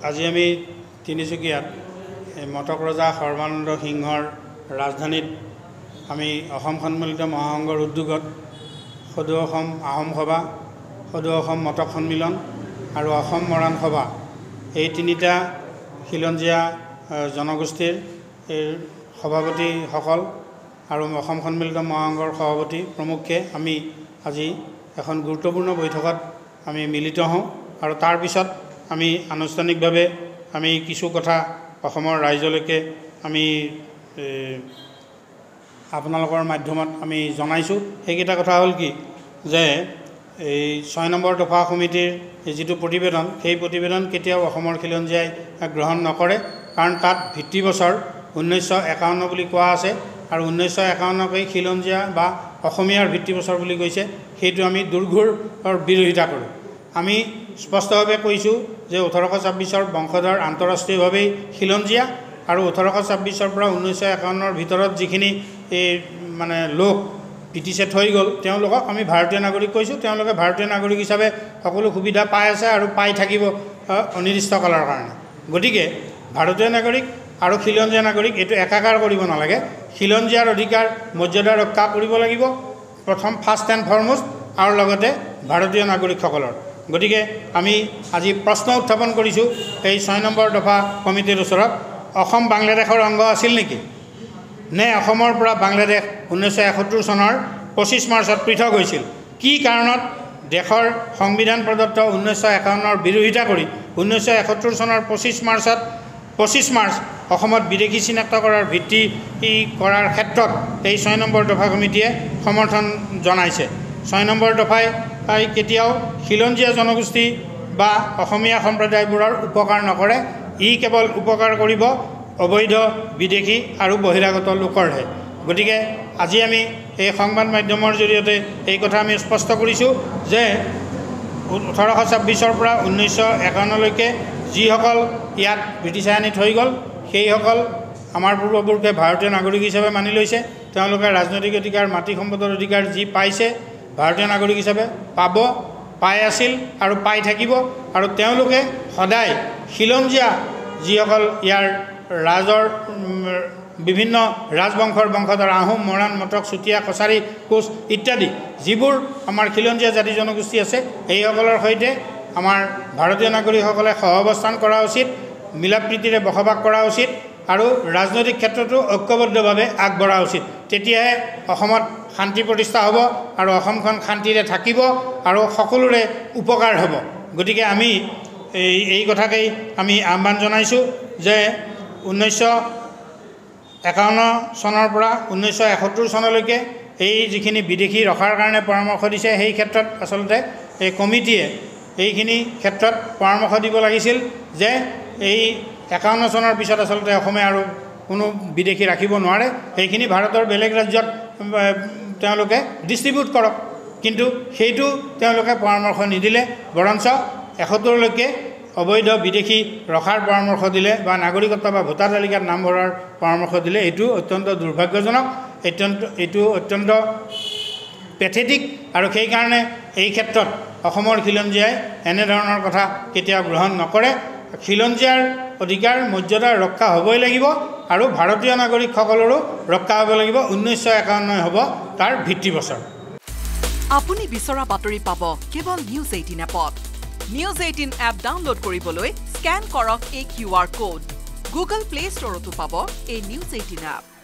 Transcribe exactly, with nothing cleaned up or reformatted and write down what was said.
আজি আমি তিনিচুকীয়াত মটক ৰজা সৰ্বানন্দ সিংহৰ ৰাজধানীত আমি অসম সন্মিলিত মহাসংঘৰ উদ্যোগত সদৌ অসম আহোম সভা, সদৌ অসম মটক সন্মিলন আৰু অসম মৰাণ সভা এই তিনিটা খিলঞ্জীয়া জনগোষ্ঠীৰ সভাপতিসকল আৰু অসম সন্মিলিত মহাসংঘৰ সভাপতি প্ৰমুখ্যে আমি আজি এখন গুৰুত্বপূৰ্ণ বৈঠকত আমি মিলিত হওঁ আৰু তাৰ পিছত আমি আনুষ্ঠানিকভাৱে আমি কিছু কথা অসমৰ ৰাইজলৈকে আমি আপোনালোকৰ মাধ্যমত আমি জনাইছোঁ। সেইকেইটা কথা হ'ল কি যে এই ছয় নম্বৰ দফা সমিতিৰ যিটো প্ৰতিবেদন সেই প্ৰতিবেদন কেতিয়াও অসমৰ খিলঞ্জীয়াই গ্ৰহণ নকৰে, কাৰণ তাত ভিত্তি বছৰ ঊনৈছশ একাৱন্ন বুলি কোৱা আছে আৰু ঊনৈছশ একাৱন্নকেই খিলঞ্জীয়া বা অসমীয়াৰ ভিত্তি বছৰ বুলি কৈছে। সেইটো আমি দুৰ্ঘোৰ বিৰোধিতা কৰোঁ। আমি স্পষ্টভাৱে কৈছোঁ যে ওঠৰশ ছাব্বিছৰ বংশধৰ আন্তঃৰাষ্ট্ৰীয়ভাৱেই খিলঞ্জীয়া আৰু ওঠৰশ ছাব্বিছৰ পৰা ঊনৈছশ একাৱন্নৰ ভিতৰত যিখিনি এই মানে লোক ব্ৰিটিছে থৈ গ'ল তেওঁলোকক আমি ভাৰতীয় নাগৰিক কৈছোঁ। তেওঁলোকে ভাৰতীয় নাগৰিক হিচাপে সকলো সুবিধা পাই আছে আৰু পাই থাকিব অনিৰ্দিষ্ট কালৰ কাৰণে। গতিকে ভাৰতীয় নাগৰিক আৰু খিলঞ্জীয়া নাগৰিক এইটো একাকাৰ কৰিব নালাগে। খিলঞ্জীয়াৰ অধিকাৰ মৰ্যাদা ৰক্ষা কৰিব লাগিব প্ৰথম ফাৰ্ষ্ট এণ্ড ফৰমষ্ট আৰু লগতে ভাৰতীয় নাগৰিকসকলৰ। গতিকে আমি আজি প্ৰশ্ন উত্থাপন কৰিছোঁ এই ছয় নম্বৰ দফা কমিটিৰ ওচৰত, অসম বাংলাদেশৰ অংগ আছিল নেকি? নে অসমৰ পৰা বাংলাদেশ ঊনৈছশ এসত্তৰ চনৰ পঁচিছ মাৰ্চত পৃথক হৈছিল? কি কাৰণত দেশৰ সংবিধান প্ৰদত্ত ঊনৈছশ একাৱন্নৰ বিৰোধিতা কৰি ঊনৈছশ এসত্তৰ চনৰ পঁচিছ মাৰ্চত পঁচিছ মাৰ্চ অসমত বিদেশী চিনাক্ত কৰাৰ ভিত্তি কৰাৰ ক্ষেত্ৰত এই ছয় নম্বৰ দফা কমিটিয়ে সমৰ্থন জনাইছে? ছয় নম্বৰ দফাই কেতিয়াও খিলঞ্জীয়া জনগোষ্ঠী বা অসমীয়া সম্প্ৰদায়বোৰৰ উপকাৰ নকৰে। ই কেৱল উপকাৰ কৰিব অবৈধ বিদেশী আৰু বহিৰাগত লোকৰহে। গতিকে আজি আমি এই সংবাদ মাধ্যমৰ জৰিয়তে এই কথা আমি স্পষ্ট কৰিছোঁ যে ওঠৰশ ছাব্বিছৰ পৰা ঊনৈছশ একাৱন্নলৈকে যিসকল ইয়াত ব্ৰিটিছে আনি থৈ গ'ল সেইসকল আমাৰ পূৰ্বপুৰুষে ভাৰতীয় নাগৰিক হিচাপে মানি লৈছে। তেওঁলোকে ৰাজনৈতিক অধিকাৰ, মাটি সম্পদৰ অধিকাৰ যি পাইছে ভাৰতীয় নাগৰিক হিচাপে পাব, পাই আছিল আৰু পাই থাকিব। আৰু তেওঁলোকে সদায় খিলঞ্জীয়া যিসকল ইয়াৰ ৰাজৰ বিভিন্ন ৰাজবংশৰ বংশধৰ আহোম, মৰাণ, মটক, চুতীয়া, কছাৰী, কোচ ইত্যাদি যিবোৰ আমাৰ খিলঞ্জীয়া জাতি জনগোষ্ঠী আছে এইসকলৰ সৈতে আমাৰ ভাৰতীয় নাগৰিকসকলে সহাৱস্থান কৰা উচিত, মিলা প্ৰীতিৰে বসবাস কৰা উচিত আৰু ৰাজনৈতিক ক্ষেত্ৰতো ঐক্যবদ্ধভাৱে আগবঢ়া উচিত। তেতিয়াহে অসমত শান্তি প্ৰতিষ্ঠা হ'ব আৰু অসমখন শান্তিৰে থাকিব আৰু সকলোৰে উপকাৰ হ'ব। গতিকে আমি এই এই কথাকেই আমি আহ্বান জনাইছোঁ যে ঊনৈছশ একাৱন্ন চনৰ পৰা ঊনৈছশ এসত্তৰ চনলৈকে এই যিখিনি বিদেশী ৰখাৰ কাৰণে পৰামৰ্শ দিছে সেই ক্ষেত্ৰত আচলতে এই কমিটিয়ে এইখিনি ক্ষেত্ৰত পৰামৰ্শ দিব লাগিছিল যে এই একাৱন্ন চনৰ পিছত আচলতে অসমে আৰু কোনো বিদেশী ৰাখিব নোৱাৰে। সেইখিনি ভাৰতৰ বেলেগ ৰাজ্যত তেওঁলোকে ডিষ্ট্ৰিবিউট কৰক, কিন্তু সেইটো তেওঁলোকে পৰামৰ্শ নিদিলে, বৰঞ্চ এসত্তৰলৈকে অবৈধ বিদেশী ৰখাৰ পৰামৰ্শ দিলে বা নাগৰিকত্ব বা ভোটাৰ তালিকাত নাম ভৰাৰ পৰামৰ্শ দিলে। এইটো অত্যন্ত দুৰ্ভাগ্যজনক, অত্যন্ত এইটো অত্যন্ত পেথেটিক আৰু সেইকাৰণে এই ক্ষেত্ৰত অসমৰ খিলঞ্জীয়াই এনেধৰণৰ কথা কেতিয়াও গ্ৰহণ নকৰে। খিলঞ্জীয়াৰ অধিকাৰ মৰ্যাদা ৰক্ষা হ'বই লাগিব আৰু ভাৰতীয় নাগৰিকসকলৰো ৰক্ষা হ'ব লাগিব। ঊনৈছশ একাৱন্ন হ'ব তাৰ ভিত্তি বছৰ। আপুনি বিচৰা বাতৰি পাব কেৱল নিউজ এইটিন এপত। নিউজ এইটিন এপ ডাউনলোড কৰিবলৈ স্কেন কৰক এই Q R code. Google Play ষ্টৰতো পাব এই নিউজ এইটিন এপ।